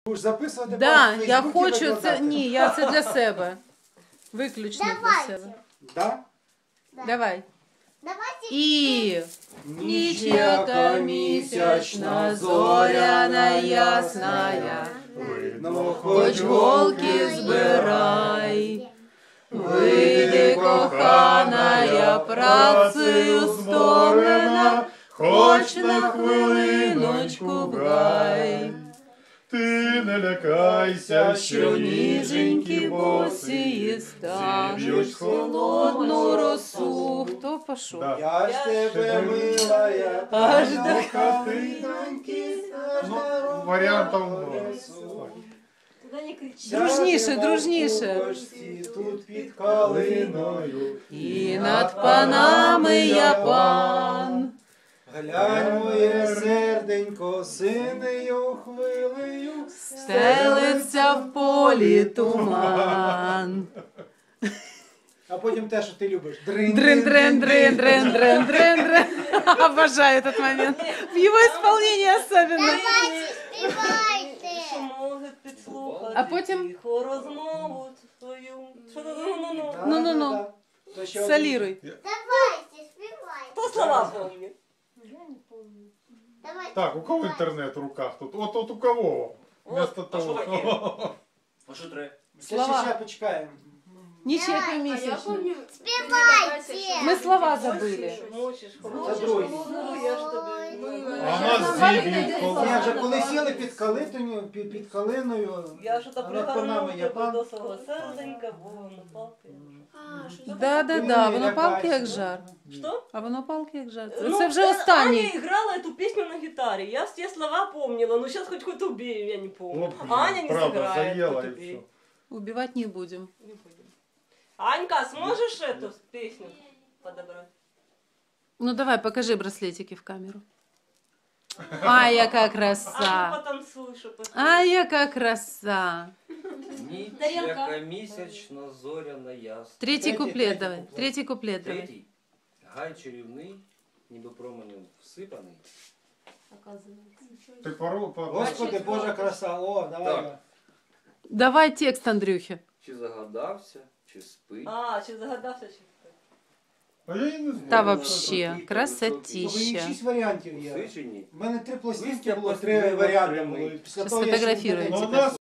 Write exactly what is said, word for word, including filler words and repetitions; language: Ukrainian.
Будеш записувати? Да, в я Фейсбуці хочу це. викладати? Ні, я це для себе. Виключно для Давайте. себе. Да? Да. Давай. Давайте. І Ніч яка місячна, зоряна ясная, видно, хоч голки збирай. Вийди, кохана, я працею стомлена, хоч на хвилиночку в гай. Ти не лякайся, Що ніженькі босії стануть зіб'ють холодну росу. Хто пішов? Да. Я ж тебе мила, я Аж до до хатиноньки, аж Ну, на варіантів ровно много. лісу. Туда не кричи. Дружніше, Сядемо дружніше. у кошці, тут під калиною. І над панами я пан. Глянь, моє серденько, синею хвилею, Стелиться в полі туман. а потім те, що ти любиш. Дрин, Дрин, дрин, дрин, дрин, дрин, дрин, дрин. Обожаю этот момент. В его исполнении особенно. Давайте, співайте. Що можуть підслухати А потім- тихо розмову свою. Що ти ну-ну-ну? Да, Ну-ну-ну. да, да. То ще один. Солируй. Давайте, співайте. Хто слова помнить? Давайте, Так, у кого співайте. інтернет в руках тут? От, от у кого? Вместо а що того. таке? А що треба? Ще, Слова. ще, ще почекаємо. Ничья Давай, помесячная. Співайте. Мы слова забыли. Мочиш, Це хочеш, другий. ну я ж тобі. А нас зіб'ють Ні, коли. вже коли сіли під калитою, під, під калиною, Я ж то а над панами пригорнув є тебе пан. до свого серденька, бо воно палки. Да, да, да, воно палки як жар. Що? А воно палки як жар. Ну, Це вже Аня останній. играла эту песню на гитаре. Я все слова помнила, но сейчас хоть хоть убей, я не помню. Вот, А Аня не правда, сыграет, заела хоть и убей. все. Убивать не будем. Не будем. Анька, сможешь эту песню подобрать? Ну давай, покажи браслетики в камеру. Ай, яка А ну краса. потанцуй, чтобы... Ай, яка краса. Ніч, Тарілка. яка місячна, зоряна ясна. Третій Третій, куплет третій давай. куплет. Третій куплет давай. Третій. Гай чарівний, ніби променем всипаний. Ти пору, по- Господи, Божа краса, о, давай. Так. давай. Давай текст, Андрюхи. Чи загадався, чи спить. А, чи загадався, чи... А я і не знаю. Та Ну, вообще, ну, красотища. Тобто їх шість варіантів є. Всичені. У мене три пластинки Листя було, постійно три варіанти окремий. було. І після Щас того я ще сфотографірую не Ну, у тебе. нас